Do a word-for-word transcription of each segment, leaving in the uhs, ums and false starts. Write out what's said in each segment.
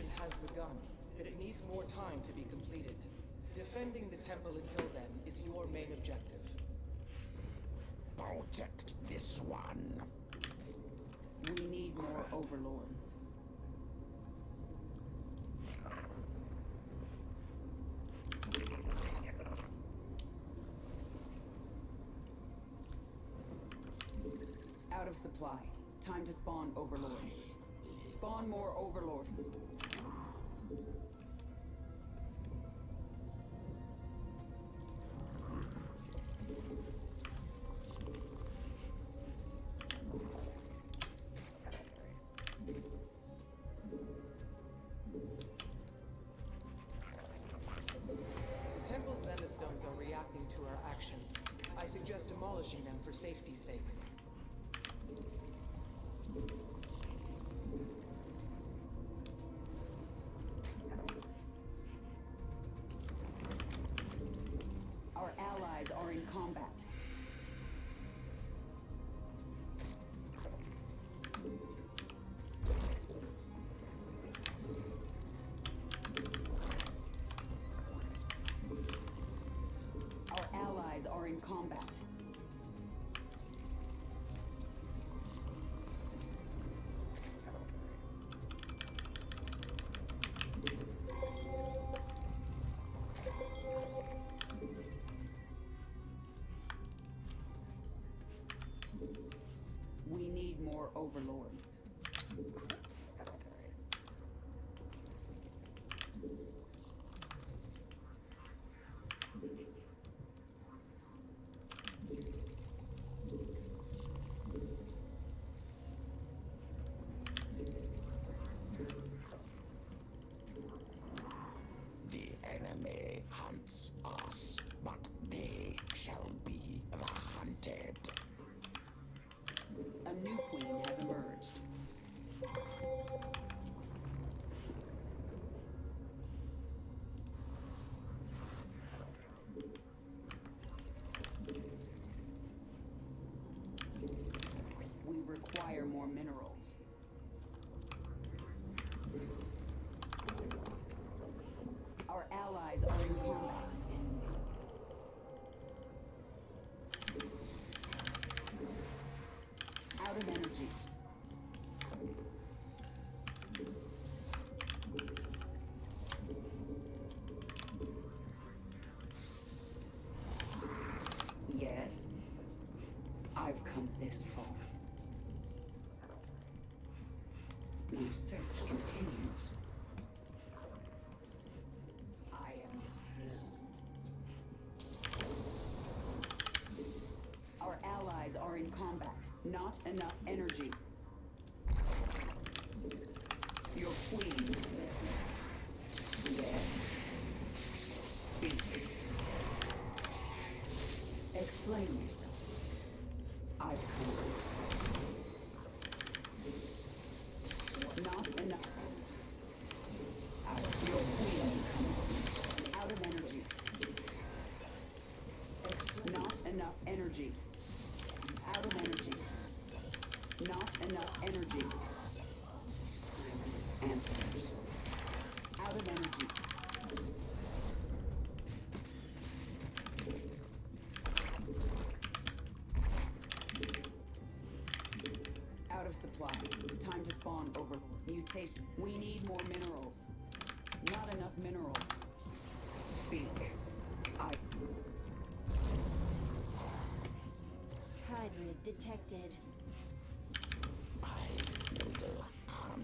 mutation has begun, but it needs more time to be completed. Defending the temple until then is your main objective. Protect this one. We need more overlords. Out of supply. Time to spawn overlords. Spawn more overlords. The temple's Zenith Stones are reacting to our actions. I suggest demolishing them for safety's sake. Our allies are in combat. Our allies are in combat. We need more overlords. The enemy hunts us, but they shall be the hunted. A new queen has emerged. We require more minerals. Our allies are in combat. Out of energy. Yes, I've come this far. My search continues. I am still. Our allies are in combat. Not enough energy. Your queen. Yes. Speak. Explain yourself. I've come this far. Not enough. Out of your queen. Out of energy. Not enough energy. Out of energy. Not enough energy. Answers. Out of energy. Out of supply. Time to spawn overlord. Mutation. We need more minerals. Not enough minerals. Speak. I... Hybrid detected. I will hunt.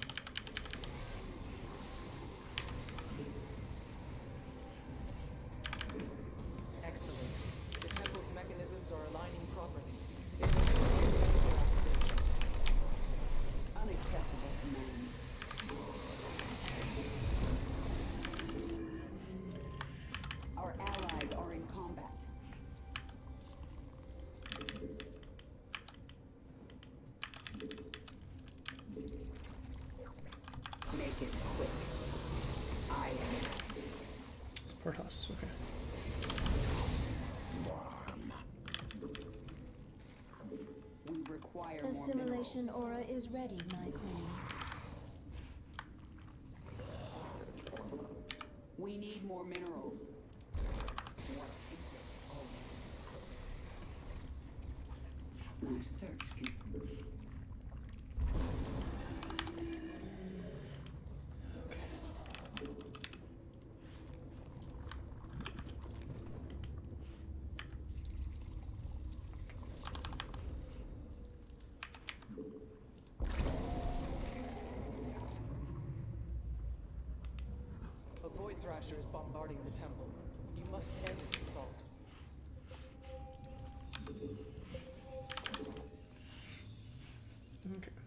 Excellent. The temple's mechanisms are aligning properly. It will be Unacceptable command. Our allies are in combat. Make it quick. I am. It's Porthouse, okay. Warm. We require more Assimilation minerals. aura is ready, my queen. more minerals. What is it? Oh. My search can... A Void Thrasher is bombarding the temple. You must end its assault. Okay.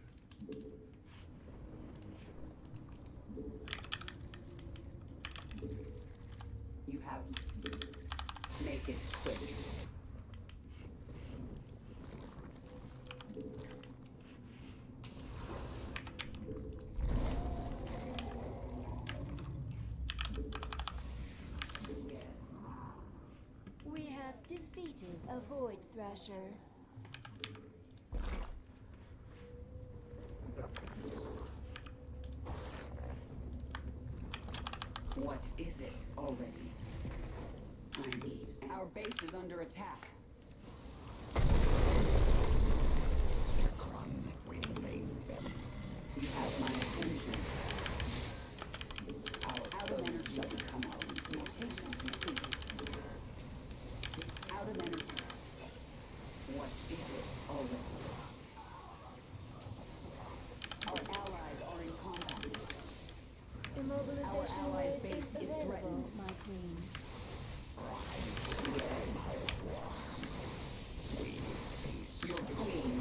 You have... Make it quick. We have defeated a Void Thrasher. What is it already? I need... Our base is under attack. We made them. You have my attention. Our out of energy come out. Mutation complete. Out of energy. What is it already? Our allies are in combat. Immobilization Our allied wave base is is available, threatened. my queen. Your queen.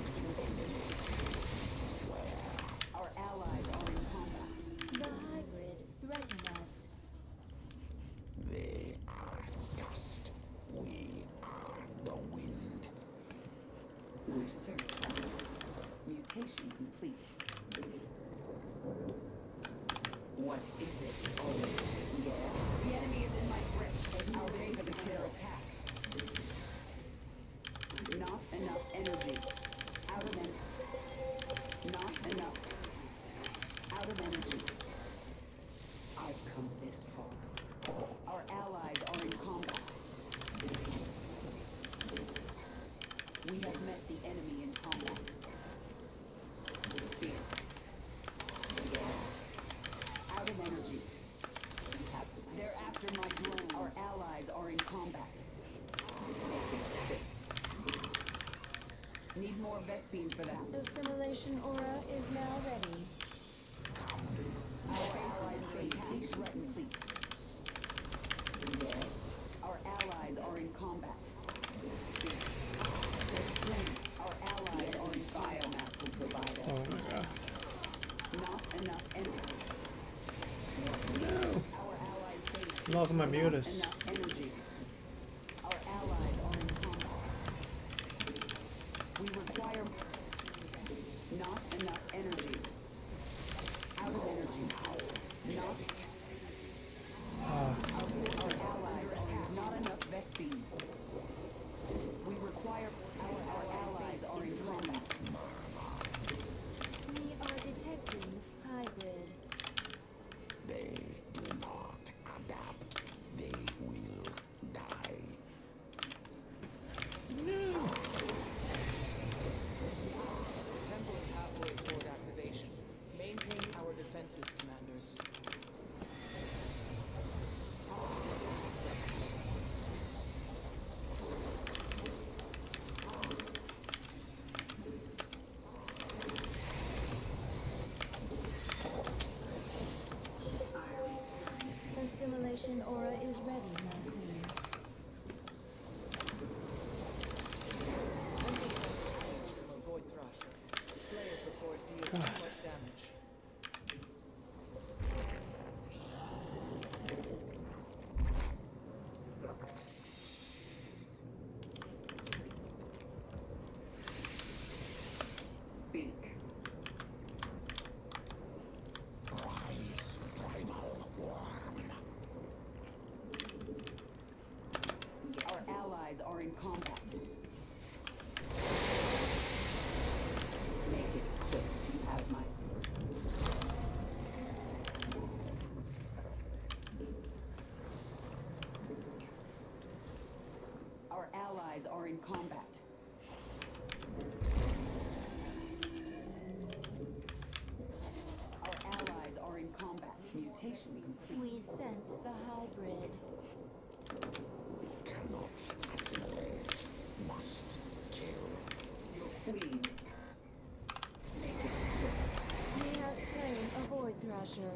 Our allies are in combat. The hybrid threaten us. They are dust. We are the wind. My search. Mutation complete. What is it? Oh, yes. The enemy is in my grip. Our base is under attack. Not enough energy. Out of energy. Not enough. Out of energy. I've come this far. Our allies are in combat. We have met the enemy in combat. Spear. Out of energy. They're after my drone. Our allies are in combat. Need more Vespine for that. The simulation aura is now ready. Our allies base is threatened. Yes. Our allies are in combat. Our allies are in biomass will provide us. Oh my god. Not enough energy. No. Our allies base Lost my not mutus. enough energy. Our allies are in combat. We require not enough energy. Out of energy. Not Ah, our, our allies are not enough Vespine. We require our, our allies are in combat. We are detecting hybrid. They do not adapt. They will die. no. The temple is halfway toward activation. Maintain our defenses, commanders. The simulation aura is ready, my queen. From a Void Thrasher. Slay it before it deals too God. much damage. Speak. Rise, primal worm. allies are in combat. Our allies are in combat. Mutation complete. We sense the hybrid. Cannot assimilate. Must kill. Your queen. We have slain a Void Thrasher.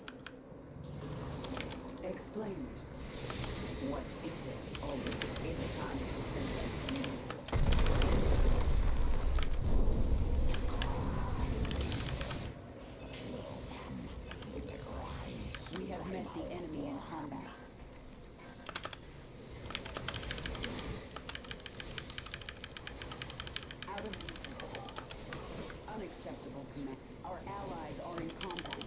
Explainers. What is it? Always in time. We have met the enemy in combat. Out of unacceptable command. Our allies are in combat.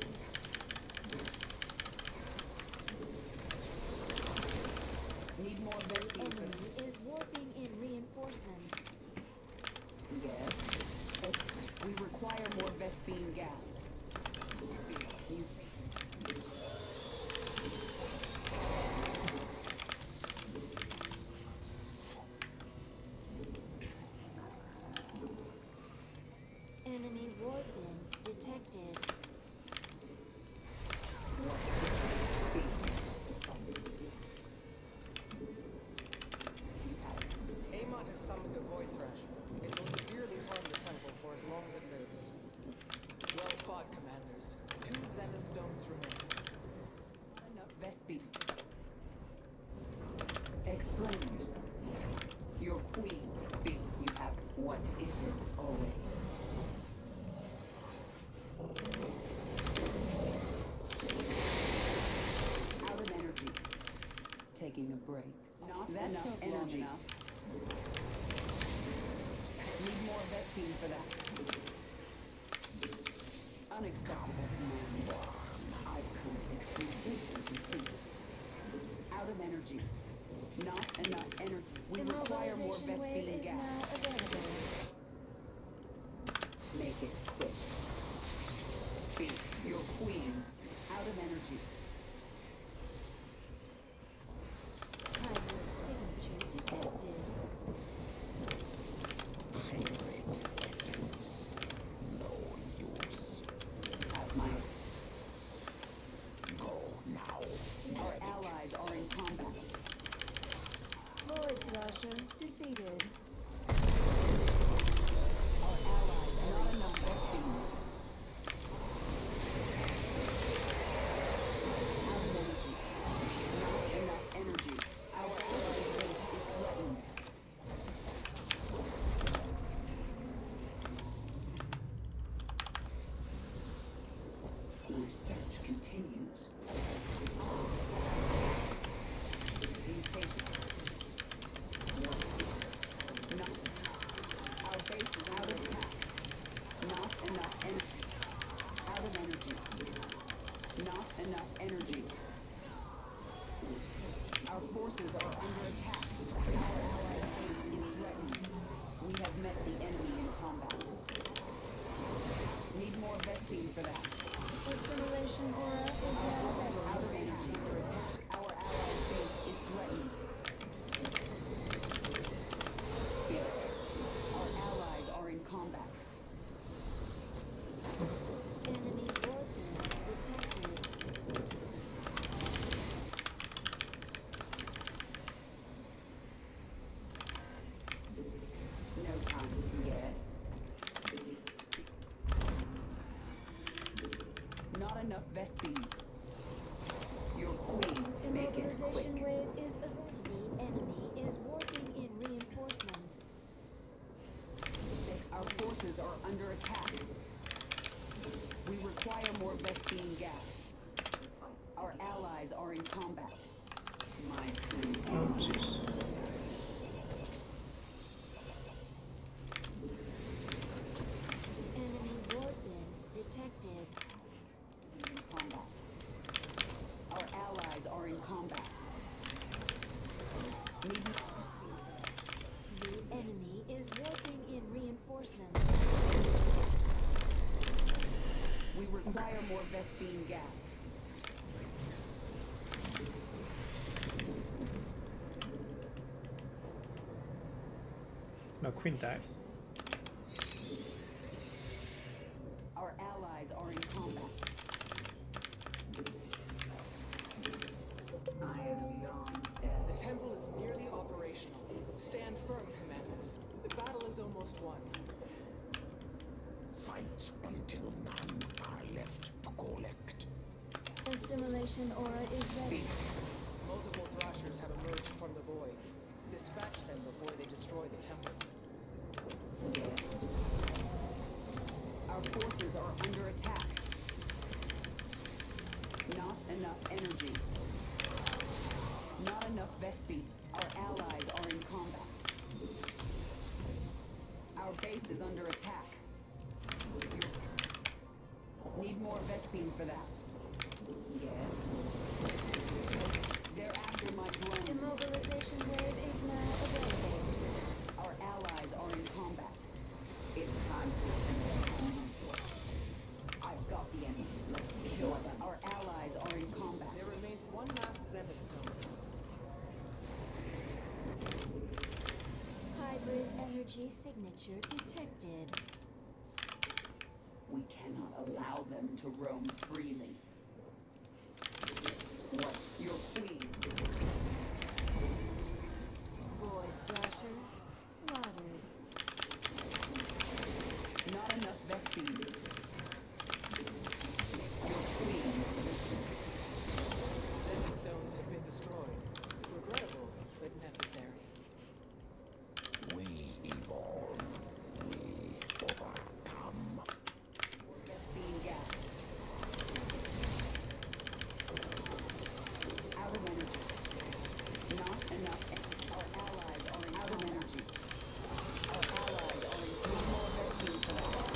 Need more The Vespine. enemy is warping in reinforcements. Yes. We require more Vespine gas. You Enemy warping detected. Amon has summoned a Void Thrasher. It will severely harm the temple for as long as it lives. Well fought, commanders. Two Zenith Stones remain. Not enough Vespine. Explainers. Your queen speak. You have what is it always? Out of energy. Taking a break. Not That enough took long energy. enough. Need more Vespine for that. Unacceptable command. I've come to mutation complete. Out of energy. Not enough energy. We require more Immobilization wave Vespine is gas. now available. Make it quick. Speak. Your queen. Out of energy. Hybrid signature detected. Hybrid essence. No use. At my Go now. Our allies are in combat. Void Thrasher defeated. Our allies not enough Vespine. Out of energy. Not enough energy. Our allies' base is threatened. Research continues. Mutation. Not. Our base is out of attack. Not enough energy. Out of energy. Not enough energy. Our forces are under attack. Our allied base is threatened. We have met the enemy in combat. Need more Vespine for that. Assimilation aura is now ready. Out of energy under attack. Our allied base is threatened. Speak. Our allies are in combat. Enemy warping detected. No time. Yes. Not enough Vespine. Your queen. Make it quick. Immobilization wave is available. The enemy is warping in reinforcements. Our forces are under attack. We require more Vespine gas. Our allies are in combat. My true Oh, jeez. Enemy warping detected. in combat. Our allies are in combat. Need The enemy is warping in reinforcements. we require more Vespine gas. No, Quinn died. Our allies are in combat. I am long dead. The temple is nearly operational. Stand firm, commanders. The battle is almost won. Fight until none are left to collect. Assimilation aura is ready. Multiple Thrashers have emerged from the void. Dispatch them before they destroy the temple. Our forces are under attack. Not enough energy. Not enough Vespi. Our allies are in combat. Our base is under attack. Need more Vespine for that. Yes. They're after my drone. Immobilization wave is now available. Our allies are in combat. It's time to assimilate. I've got the enemy. Let's kill them. Our allies are in combat. There remains one last Zenith Stone. Hybrid energy signature detected. We cannot allow them to roam freely. What? Your queen? Void Thrashers slaughtered. Not enough Vespine. Your queen. Zenith Stones have been destroyed. Regrettable, but necessary. We evolve. We overcome. Vespine gas. Out of energy. Not enough. Our allies are in out of energy. Our allies are in need more Vespine for that.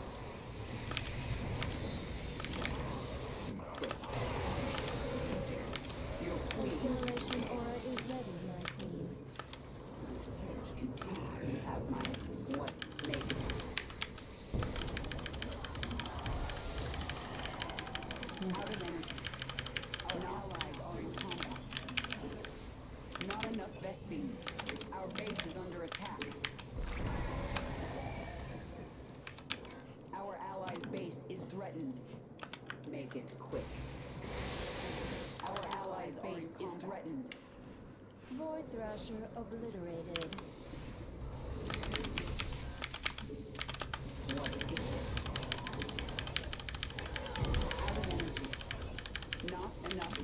Your queen. Assimilation aura is ready, my queen. Search continues. You have my what make. Out of energy. Our allies are in combat. Not enough Vespine. Our base is under attack. Our allies' base is threatened. Make it quick. Our allies' base is threatened. Void Thrasher obliterated. What is it? Out of energy. Not enough